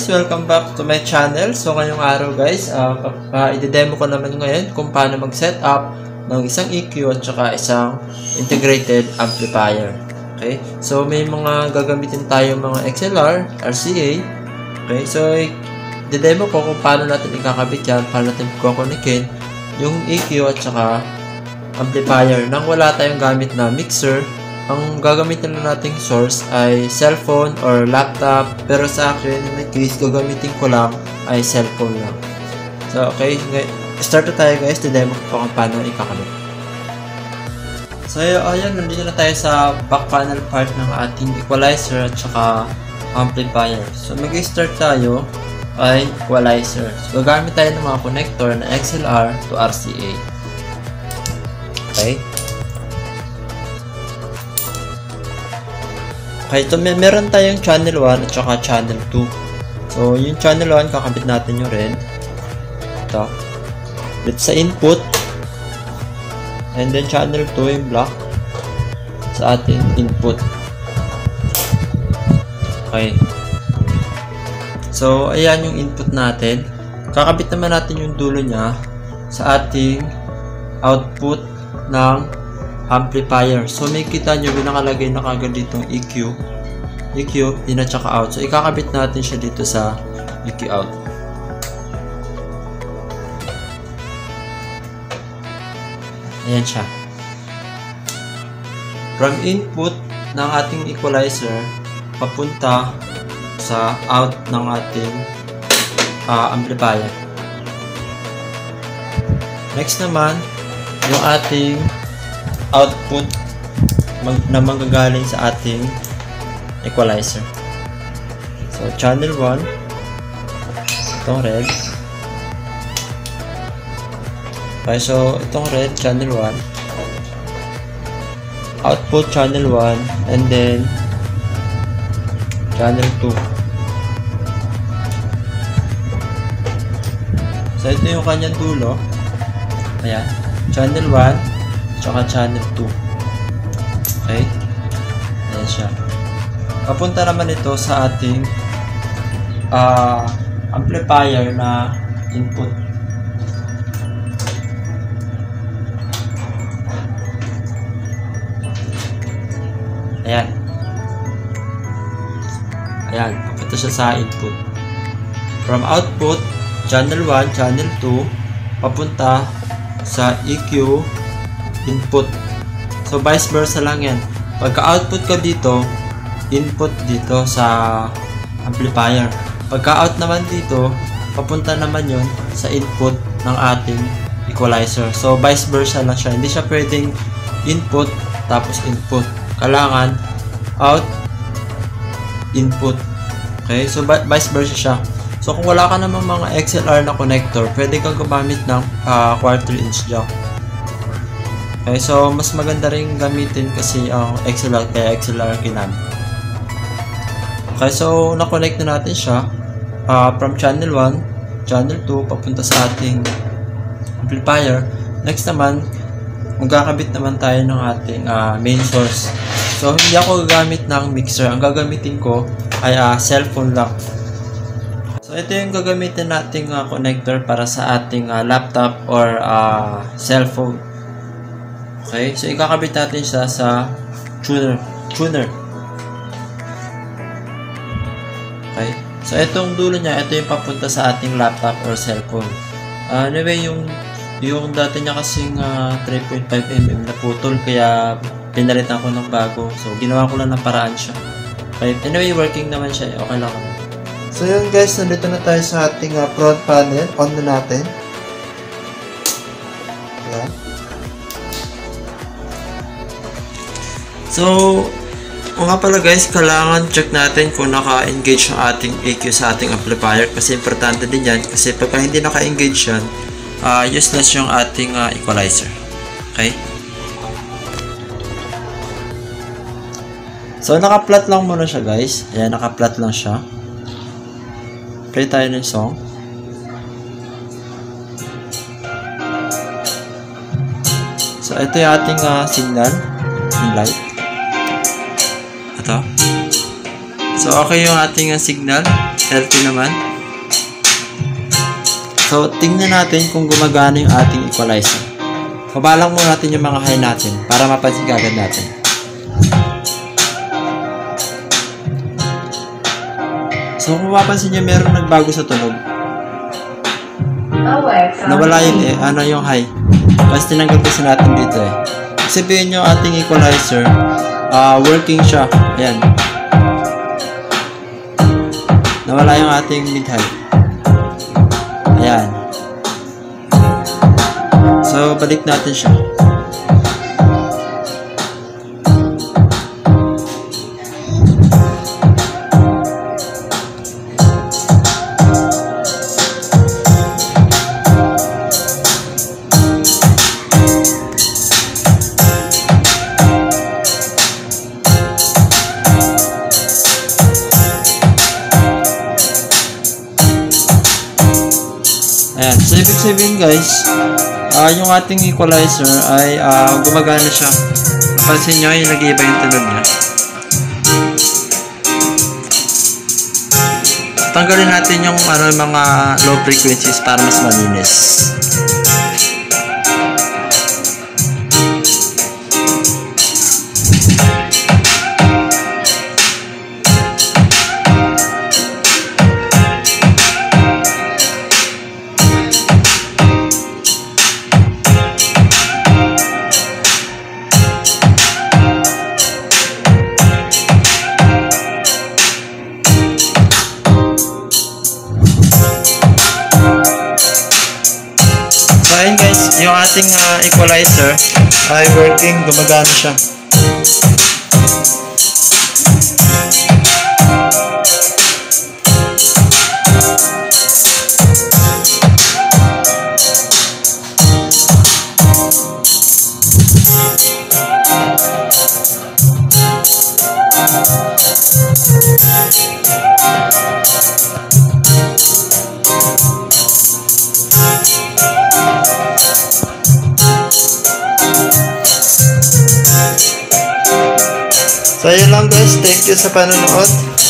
guys, welcome back to my channel. So ngayong araw guys, i-demo ko naman ngayon kung paano mag-set up ng isang EQ at saka isang integrated amplifier. Okay, so may mga gagamitin tayo mga XLR, RCA. Okay, so i-demo ko kung paano natin ikakabit yan, paano natin kukonekin yung EQ at saka amplifier nang wala tayong gamit na mixer. Ang gagamitin na nating source ay cellphone or laptop, pero sa akin, in my case, gagamitin ko lang ay cellphone lang. So, okay, start na tayo guys, demo ko kung paano ikakabit. So, ayan, nandito na tayo sa back panel part ng ating equalizer at saka amplifier. So, mag-start tayo ay equalizer. So, gagamit tayo ng mga connector na XLR to RCA. Okay. Okay, so meron tayong channel 1 at saka channel 2. So, yung channel 1, kakabit natin yung red. Ito. Let's sa input. And then channel 2 yung black sa ating input. Okay. So, ayan yung input natin. Kakabit naman natin yung dulo niya sa ating output ng amplifier. So, may kita nyo, nakalagay na kagad ditong EQ, in at saka out. So, ikakabit natin siya dito sa EQ out. Ayan siya. From input ng ating equalizer, papunta sa out ng ating amplifier. Next naman, yung ating output na manggagaling sa ating equalizer. So, channel 1, itong red. Okay, so itong red, channel 1. Output channel 1, and then channel 2. So, ito yung kanyang dulo. Ayan, channel 1 tsaka channel 2. Okay? Ayan siya. Papunta naman ito sa ating amplifier na input. Ayan. Ayan. Papunta siya sa input. From output, channel 1, channel 2, papunta sa EQ input. So, vice versa lang yan. Pagka-output ka dito, input dito sa amplifier. Pagka-out naman dito, papunta naman yon sa input ng ating equalizer. So, vice versa lang siya. Hindi siya pwedeng input, tapos input. Kailangan out, input. Okay? So, vice versa siya. So, kung wala ka namang mga XLR na connector, pwede kang gumamit ng quarter inch jack. Okay, so mas maganda rin gamitin kasi ang XLR, kaya XLR ginamit. Okay, so na-connect na natin siya from channel 1, channel 2, papunta sa ating amplifier. Next naman, magkakabit naman tayo ng ating main source. So, hindi ako gagamit ng mixer. Ang gagamitin ko ay cellphone lang. So, ito yung gagamitin nating connector para sa ating laptop or cellphone. Okay, so ikakabit natin siya sa tuner. Okay, so itong dulo niya, ito yung papunta sa ating laptop or cellphone. Anyway, yung dati niya kasing 3.5mm na putol, kaya pinalitan ko ng bago. So, ginawa ko lang ng paraan siya. Okay, anyway, working naman siya. Okay lang naman. So, yun guys, nandito na tayo sa ating front panel. On na natin. Ayan. So, nga pala guys, kailangan check natin kung naka-engage ang ating EQ sa ating amplifier kasi importante din yan kasi pagka hindi naka-engage yan, useless yung ating equalizer. Okay? So, naka-flat lang muna siya guys. Ayan, naka-flat lang siya. Play tayo ng song. So, ito yung ating signal, yung light. Ito. So, okay yung ating signal. Healthy naman. So, tingnan natin kung gumagana yung ating equalizer. Pabalang muna natin yung mga high natin para mapansin agad natin. So, kung mapapansin nyo, meron nagbago sa tunog. Nawala yun yung high. Kasi tinanggal kasi natin dito Sabihin nyo ating equalizer, working siya. Ayan. Nawala yung ating mid-high. Ayan. So, balik natin siya. Ayan. So, ibig sabihin guys, yung ating equalizer ay gumagana siya. Napansin nyo, yung nag-iiba yung tunog niya. Tanggalin natin yung mga low frequencies para mas malinis. So ayun guys, yung ating equalizer ay working, gumagana siya. So, yun lang guys. Thank you sa panonood.